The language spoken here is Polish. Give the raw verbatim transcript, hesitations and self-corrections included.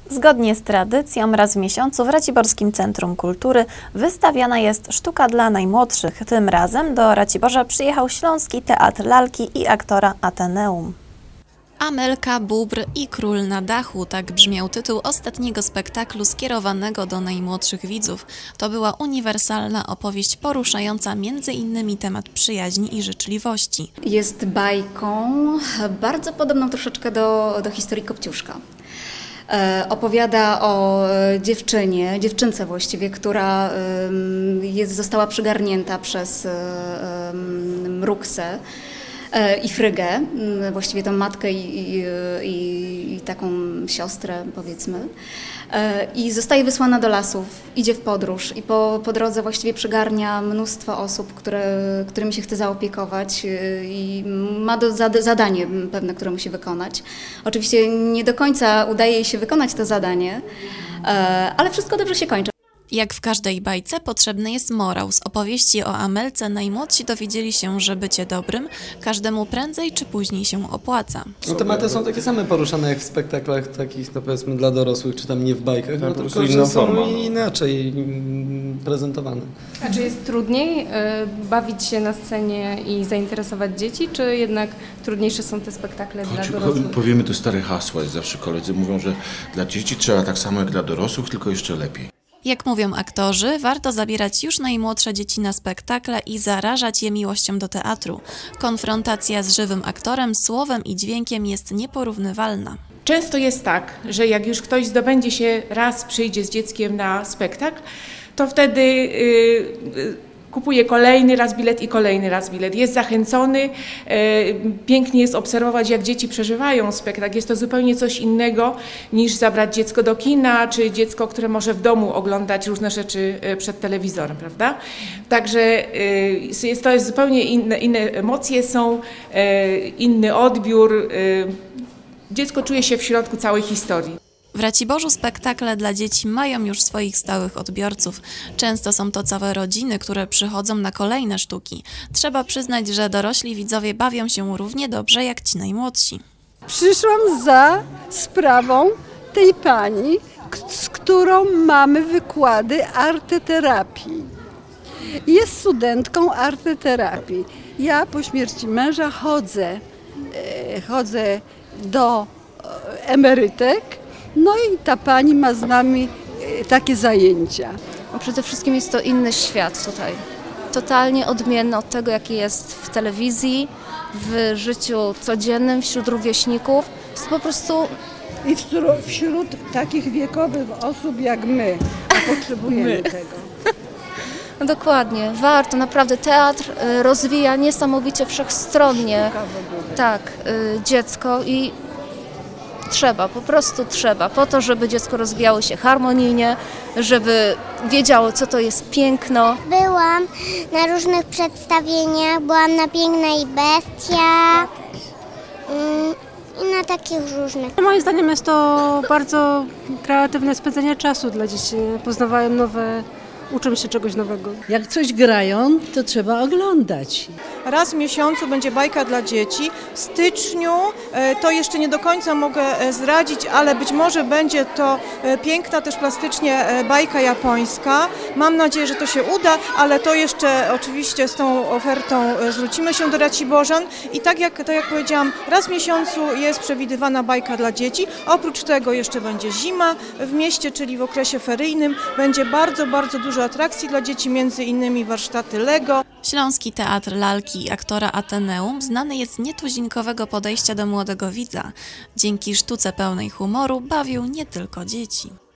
Zgodnie z tradycją raz w miesiącu w Raciborskim Centrum Kultury wystawiana jest sztuka dla najmłodszych. Tym razem do Raciborza przyjechał Śląski Teatr Lalki i aktora Ateneum. Amelka, Bóbr i Król na dachu – tak brzmiał tytuł ostatniego spektaklu skierowanego do najmłodszych widzów. To była uniwersalna opowieść poruszająca między innymi temat przyjaźni i życzliwości. Jest bajką bardzo podobną troszeczkę do, do historii Kopciuszka. E, opowiada o dziewczynie, dziewczynce właściwie, która e, jest, została przygarnięta przez e, Mruksę i Frygę, właściwie tą matkę i, i, i taką siostrę, powiedzmy. I zostaje wysłana do lasów, idzie w podróż i po, po drodze właściwie przygarnia mnóstwo osób, które, którymi się chce zaopiekować i ma do, zadanie pewne, które musi wykonać. Oczywiście nie do końca udaje jej się wykonać to zadanie, ale wszystko dobrze się kończy. Jak w każdej bajce potrzebny jest morał. Z opowieści o Amelce najmłodsi dowiedzieli się, że bycie dobrym każdemu prędzej czy później się opłaca. No, tematy są takie same poruszane jak w spektaklach takich, no powiedzmy, dla dorosłych, czy tam nie w bajkach, no, tylko że są forma, no. inaczej prezentowane. A czy jest trudniej y, bawić się na scenie i zainteresować dzieci, czy jednak trudniejsze są te spektakle Choć, dla dorosłych? Powiemy to stare hasła, zawsze koledzy mówią, że dla dzieci trzeba tak samo jak dla dorosłych, tylko jeszcze lepiej. Jak mówią aktorzy, warto zabierać już najmłodsze dzieci na spektakle i zarażać je miłością do teatru. Konfrontacja z żywym aktorem, słowem i dźwiękiem jest nieporównywalna. Często jest tak, że jak już ktoś zdobędzie się, raz przyjdzie z dzieckiem na spektakl, to wtedy yy, kupuje kolejny raz bilet i kolejny raz bilet. Jest zachęcony, pięknie jest obserwować, jak dzieci przeżywają spektakl. Jest to zupełnie coś innego niż zabrać dziecko do kina, czy dziecko, które może w domu oglądać różne rzeczy przed telewizorem, prawda? Także jest to jest zupełnie inne, inne emocje są, inny odbiór. Dziecko czuje się w środku całej historii. W Raciborzu spektakle dla dzieci mają już swoich stałych odbiorców. Często są to całe rodziny, które przychodzą na kolejne sztuki. Trzeba przyznać, że dorośli widzowie bawią się równie dobrze jak ci najmłodsi. Przyszłam za sprawą tej pani, z którą mamy wykłady arteterapii. Jest studentką arteterapii. Ja po śmierci męża chodzę, chodzę do emerytek. No i ta pani ma z nami takie zajęcia. Przede wszystkim jest to inny świat tutaj. Totalnie odmienny od tego, jaki jest w telewizji, w życiu codziennym, wśród rówieśników. Jest po prostu... I wśród takich wiekowych osób jak my, a potrzebujemy my. tego. No dokładnie, warto, naprawdę teatr rozwija niesamowicie wszechstronnie tak, dziecko i trzeba, po prostu trzeba, po to, żeby dziecko rozwijało się harmonijnie, żeby wiedziało, co to jest piękno. Byłam na różnych przedstawieniach, byłam na Pięknej Bestia i na takich różnych. Moim zdaniem jest to bardzo kreatywne spędzenie czasu dla dzieci. Poznawają nowe, uczą się czegoś nowego. Jak coś grają, to trzeba oglądać. Raz w miesiącu będzie bajka dla dzieci. W styczniu to jeszcze nie do końca mogę zdradzić, ale być może będzie to piękna też plastycznie bajka japońska. Mam nadzieję, że to się uda, ale to jeszcze oczywiście z tą ofertą zwrócimy się do Raciborzan. I tak jak, tak jak powiedziałam, raz w miesiącu jest przewidywana bajka dla dzieci. Oprócz tego jeszcze będzie zima w mieście, czyli w okresie feryjnym. Będzie bardzo, bardzo dużo atrakcji dla dzieci, między innymi warsztaty Lego. Śląski Teatr Lalki i aktora Ateneum znany jest nietuzinkowego podejścia do młodego widza. Dzięki sztuce pełnej humoru bawią nie tylko dzieci.